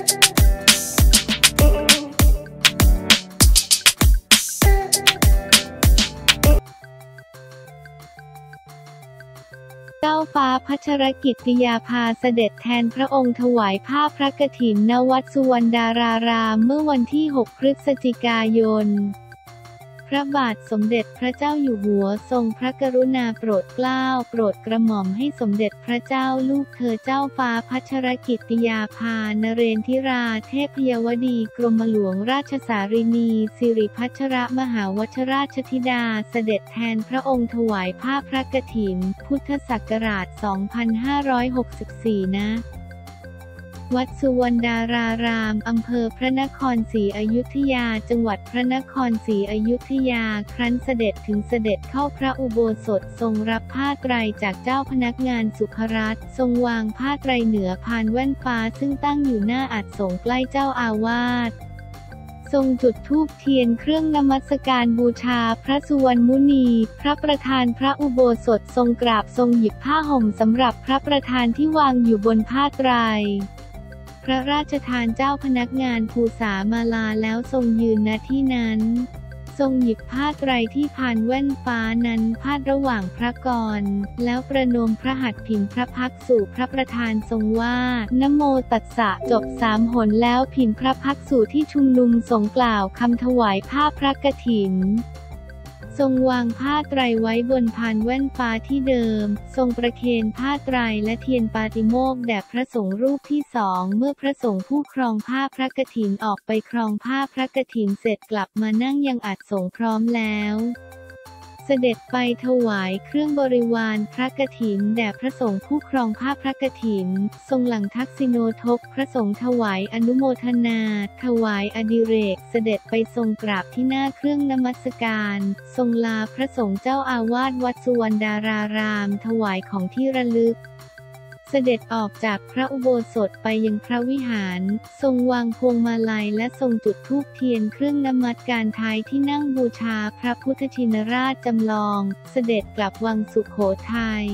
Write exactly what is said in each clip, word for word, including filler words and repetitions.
เจ้าฟ้าพัชรกิติยาภาเสด็จแทนพระองค์ถวายผ้าพระกฐินณวัดสุวรรณดารารามเมื่อวันที่หกพฤศจิกายนพระบาทสมเด็จพระเจ้าอยู่หัวทรงพระกรุณาโปรดเกล้าโปรดกระหม่อมให้สมเด็จพระเจ้าลูกเธอเจ้าฟ้าพัชรกิติยาภานเรนทิราเทพยวดีกรมหลวงราชสารินีสิริพัชรมหาวชราชธิดาเสด็จแทนพระองค์ถวายผ้าพระกฐินพุทธศักราช สองพันห้าร้อยหกสิบสี่ ณ วัดสุวรรณดารารามอำเภอพระนครศรีอยุธยาจังหวัดพระนครศรีอยุธยาครั้นเสด็จถึงเสด็จเข้าพระอุโบสถทรงรับผ้าไตรจากเจ้าพนักงานสุขรัตน์ทรงวางผ้าไตรเหนือพานแว่นฟ้าซึ่งตั้งอยู่หน้าอัฐสงฆ์ใกล้เจ้าอาวาสทรงจุดธูปเทียนเครื่องนมัสการบูชาพระสุวรรณมุนีพระประธานพระอุโบสถทรงกราบทรงหยิบผ้าห่มสำหรับพระประธานที่วางอยู่บนผ้าไตรพระราชทานเจ้าพนักงานภูษามาลาแล้วทรงยืนณที่นั้นทรงหยิบผ้าไตรที่พานแว่นฟ้านั้นพาดระหว่างพระกรแล้วประนมพระหัตถ์ผินพระพักตร์สู่พระประธานทรงว่านะโมตัสสะจบสามหนแล้วผินพระพักตร์สู่ที่ชุมนุมสงฆ์กล่าวคำถวายผ้าพระกฐินทรงวางผ้าไตรไว้บนพานแว่นฟ้าที่เดิมทรงประเคนผ้าไตรและเทียนปาติโมกข์แด่พระสงฆ์รูปที่สองเมื่อพระสงฆ์ผู้ครองผ้าพระกฐินออกไปครองผ้าพระกฐินเสร็จกลับมานั่งยังอัฐสงฆ์พร้อมแล้วเสด็จไปถวายเครื่องบริวารพระกฐินแด่พระสงฆ์ผู้ครองผ้าพระกฐินทรงหลังทักษิโนทกพระสงฆ์ถวายอนุโมทนาถวายอดิเรกเสด็จไปทรงกราบที่หน้าเครื่องนมัสการทรงลาพระสงฆ์เจ้าอาวาสวัดสุวรรณดารารามถวายของที่ระลึกเสด็จออกจากพระอุโบสถไปยังพระวิหารทรงวางพวงมาลัยและทรงจุดธูปเทียนเครื่องนมัสการท้ายที่นั่งบูชาพระพุทธชินราชจำลองเสด็จกลับวังสุโขทัย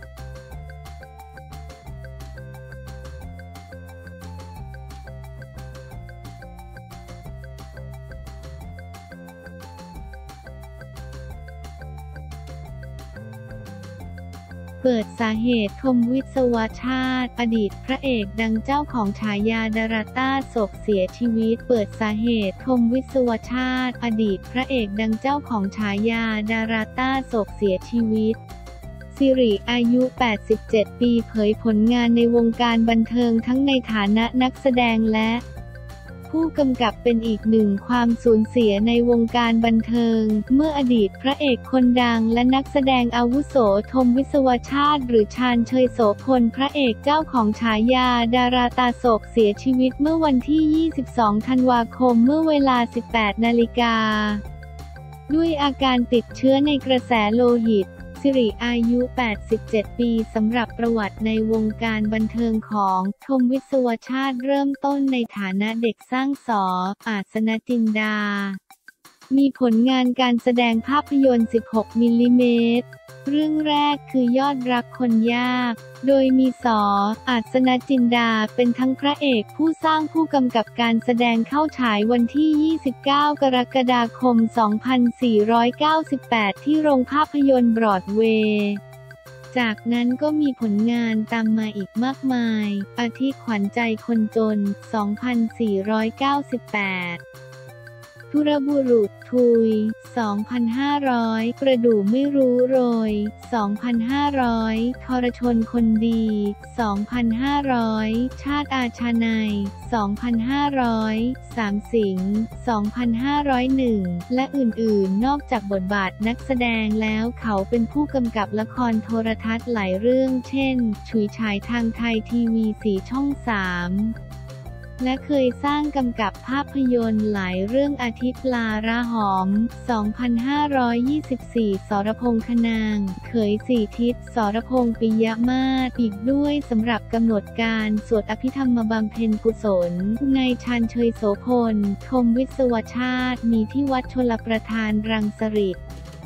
เปิดสาเหตุทมวิศวชาติอดีตพระเอกดังเจ้าของฉายาดาราต้าโศกเสียชีวิตเปิดสาเหตุทมวิศวชาติอดีตพระเอกดังเจ้าของฉายาดาราต้าโศกเสียชีวิตสิริอายุแปดสิบเจ็ดปีเผยผลงานในวงการบันเทิงทั้งในฐานะนักแสดงและผู้กำกับเป็นอีกหนึ่งความสูญเสียในวงการบันเทิงเมื่ออดีตพระเอกคนดังและนักแสดงอาวุโสทมวิศวชาติหรือชาญเชยโสพลพระเอกเจ้าของฉายาดาราตาโศกเสียชีวิตเมื่อวันที่ ยี่สิบสอง ธันวาคมเมื่อเวลา สิบแปด นาฬิกาด้วยอาการติดเชื้อในกระแสโลหิตสิริอายุแปดสิบเจ็ดปีสำหรับประวัติในวงการบันเทิงของทมวิศวชาติเริ่มต้นในฐานะเด็กสร้างสออาสนจินดามีผลงานการแสดงภาพยนตร์สิบหกมิลลิเมตรเรื่องแรกคือยอดรักคนยากโดยมีสออาสนจินดาเป็นทั้งพระเอกผู้สร้างผู้กำกับการแสดงเข้าฉายวันที่ ยี่สิบเก้า กรกฎาคม สองพันสี่ร้อยเก้าสิบแปด ที่โรงภาพยนตร์บรอดเวย์จากนั้นก็มีผลงานตามมาอีกมากมายอาทิขวัญใจคนจน สองพันสี่ร้อยเก้าสิบแปดทุรบุรุษทุย สองพันห้าร้อย ประดู่ไม่รู้โรย สองพันห้าร้อย ทรชนคนดี สองพันห้าร้อย ชาติอาชาไนย สองพันห้าร้อย สามสิงห์ สองพันห้าร้อยเอ็ด และอื่นๆนอกจากบทบาทนักแสดงแล้วเขาเป็นผู้กำกับละครโทรทัศน์หลายเรื่องเช่นฉุยฉายทางไทยทีวีสีช่องสามและเคยสร้างกำกับภาพยนตร์หลายเรื่องอาทิปลาระหอม สองพันห้าร้อยยี่สิบสี่ สรพงษ์คนางเขยสี่ทิศ สรพงษ์ปิยมาศอีกด้วยสำหรับกำหนดการสวดอภิธรรมบำเพ็ญกุศลในชาญเชยโสพลทมวิศวชาติมีที่วัดชลประทานรังสฤษ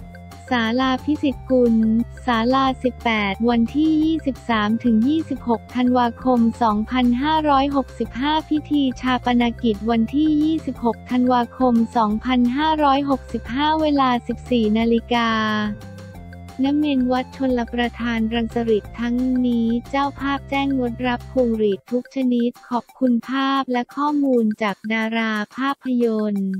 ศาลาพิสิทธิ์กุล ศาลา สิบแปด วันที่ ยี่สิบสามถึงยี่สิบหก ธันวาคม สองพันห้าร้อยหกสิบห้า พิธีชาปนกิจวันที่ ยี่สิบหก ธันวาคม สองพันห้าร้อยหกสิบห้า เวลา สิบสี่ นาฬิกาณ เมนวัดชลประทานรังสฤษฎ์ทั้งนี้เจ้าภาพแจ้งงดรับพวงหรีดทุกชนิดขอบคุณภาพและข้อมูลจากดาราภาพยนตร์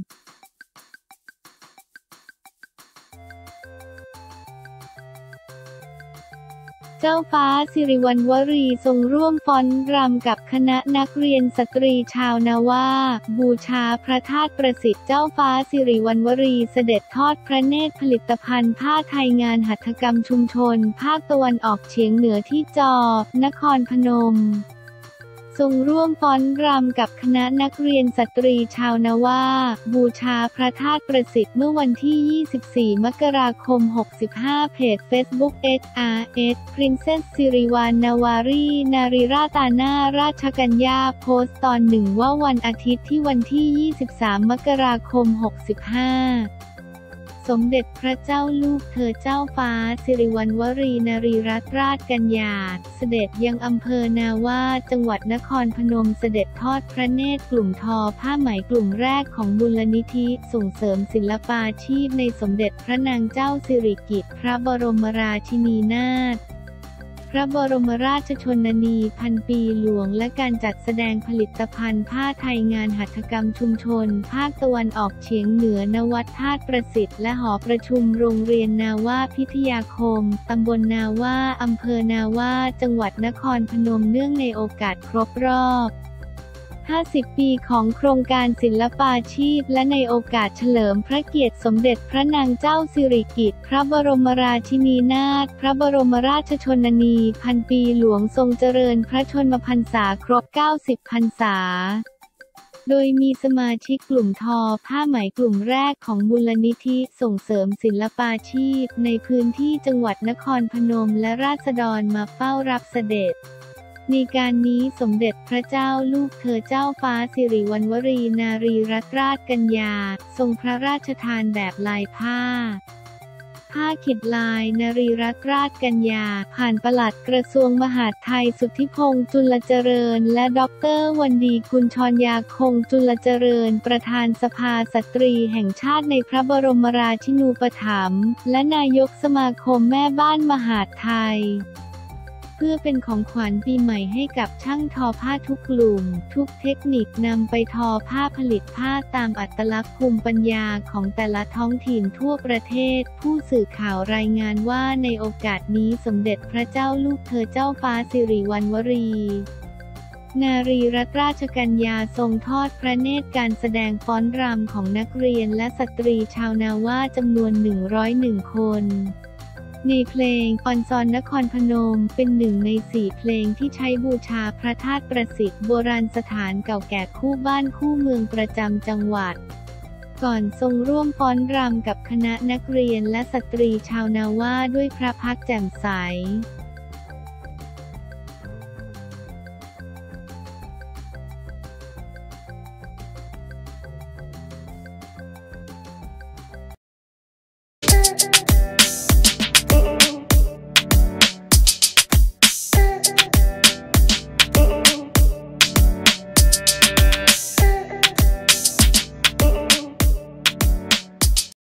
เจ้าฟ้าสิริวัณวรีทรงร่วมฟ้อนรำกับคณะนักเรียนสตรีชาวนาวาบูชาพระธาตุประสิทธิ์เจ้าฟ้าสิริวัณวรีเสด็จทอดพระเนตรผลิตภัณฑ์ผ้าไทยงานหัตถกรรมชุมชนภาคตะวันออกเฉียงเหนือที่จอ นครพนมทรงร่วมฟ้อนรำกับคณะนักเรียนสตรีชาวนาวาบูชาพระธาตุประสิทธิ์เมื่อวันที่ ยี่สิบสี่ มกราคม หกสิบห้า เพจ เฟซบุ๊ก เอส อาร์ เอส Princess สิริวัณณวารีนารีราตานาราชกัญญาโพสต์ตอนหนึ่งว่าวันอาทิตย์ที่วันที่ ยี่สิบสาม มกราคม หกสิบห้าสมเด็จพระเจ้าลูกเธอเจ้าฟ้าสิริวัณวรีนารีรัตนราชกัญญาเสด็จยังอำเภอนาว่าจังหวัดนครพนมเสด็จทอดพระเนตรกลุ่มทอผ้าไหมกลุ่มแรกของมูลนิธิส่งเสริมศิลปาชีพในสมเด็จพระนางเจ้าสิริกิติ์พระบรมราชินีนาถพระบรมราชชนนีพันปีหลวงและการจัดแสดงผลิตภัณฑ์ผ้าไทยงานหัตถกรรมชุมชนภาคตะวันออกเฉียงเหนือณวัดธาตุประสิทธิ์และหอประชุมโรงเรียนนาว่าพิทยาคมตำบลนาว่าอำเภอนาว่าจังหวัดนครพนมเนื่องในโอกาสครบรอบห้าสิบ ปีของโครงการศิลปาชีพและในโอกาสเฉลิมพระเกียรติสมเด็จพระนางเจ้าสิริกิติ์พระบรมราชินีนาถพระบรมราชชนนีพันปีหลวงทรงเจริญพระชนมพรรษาครบ เก้าสิบ พรรษาโดยมีสมาชิกกลุ่มทอผ้าไหมกลุ่มแรกของมูลนิธิส่งเสริมศิลปาชีพในพื้นที่จังหวัดนครพนมและราษฎรมาเฝ้ารับเสด็จในการนี้สมเด็จพระเจ้าลูกเธอเจ้าฟ้าสิริวัณวรีนารีรัตนราชกัญญาทรงพระราชทานแบบลายผ้าผ้าขิดลายนารีรัตนราชกัญญาผ่านปลัดกระทรวงมหาดไทยสุทธิพงษ์จุลเจริญและด็อกเตอร์วันดีกุลชรยาคงจุลเจริญประธานสภาสตรีแห่งชาติในพระบรมราชินูปถัมภ์และนายกสมาคมแม่บ้านมหาดไทยเพื่อเป็นของขวัญปีใหม่ให้กับช่างทอผ้าทุกกลุ่มทุกเทคนิคนำไปทอผ้าผลิตผ้าตามอัตลักษณ์ภูมิปัญญาของแต่ละท้องถิ่นทั่วประเทศผู้สื่อข่าวรายงานว่าในโอกาสนี้สมเด็จพระเจ้าลูกเธอเจ้าฟ้าสิริวัณวรีนารีรัตนราชกัญญาทรงทอดพระเนตรการแสดงฟ้อนรำของนักเรียนและสตรีชาวนาว่าจำนวนหนึ่งร้อยเอ็ดคนในเพลงออนซอนนครพนมเป็นหนึ่งในสี่เพลงที่ใช้บูชาพระธาตุประสิทธิ์โบราณสถานเก่าแก่คู่บ้านคู่เมืองประจำจังหวัดก่อนทรงร่วมฟ้อนรำกับคณะนักเรียนและสตรีชาวนาว่าด้วยพระพักตร์แจ่มใส